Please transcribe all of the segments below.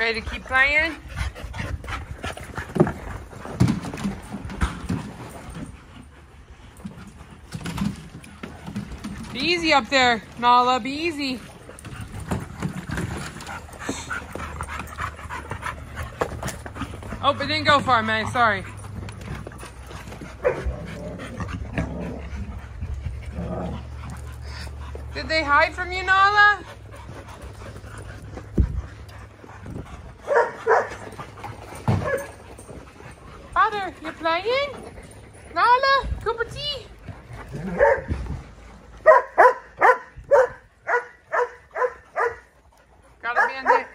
Ready to keep playing? Be easy up there, Nala. Be easy. Oh, it didn't go far, man. Sorry. Did they hide from you, Nala? Father, you're playing? Nala, cup of tea? Gotta be in there.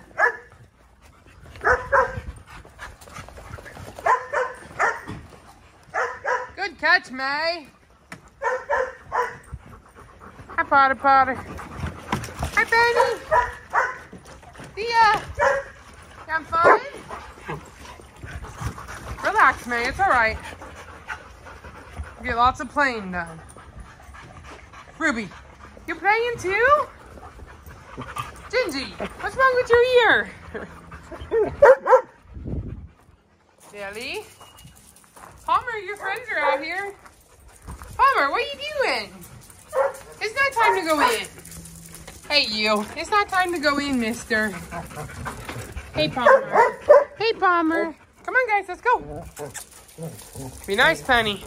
Good catch, May. Hi, Potter Potter. Hi, Benny. Thea. You having fun? Relax, May. It's all right. You get lots of playing done. Ruby, you playing too? Gingy, what's wrong with your ear? Billy? Palmer, your friends are out here. Palmer, what are you doing? It's not time to go in. Hey, you. It's not time to go in, mister. Hey, Palmer. Hey, Palmer. Come on, guys. Let's go. Be nice, Penny.